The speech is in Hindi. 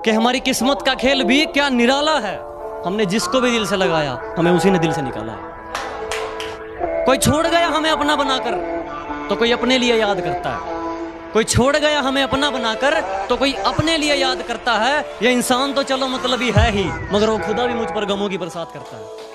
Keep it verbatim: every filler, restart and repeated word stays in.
कि हमारी किस्मत का खेल भी क्या निराला है। हमने जिसको भी दिल से लगाया हमें उसी ने दिल से निकाला है। कोई छोड़ गया हमें अपना बनाकर तो कोई अपने लिए याद करता है, कोई छोड़ गया हमें अपना बनाकर तो कोई अपने लिए याद करता है। ये इंसान तो चलो मतलब ही है ही, मगर वो खुदा भी मुझ पर गमों की बरसात करता है।